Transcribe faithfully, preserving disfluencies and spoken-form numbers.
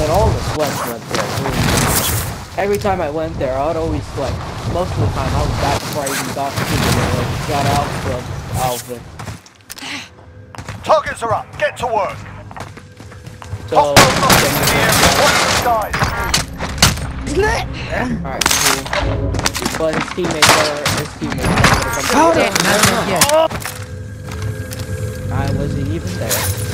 but all the sweats went there. Every time I went there, I'd always sweat. Most of the time, I was back before I even got to the like, got out from Alvin. Targets are up. Get to work. So, alright, cool. But his teammates are his teammates. Are Hold it! I wasn't even there.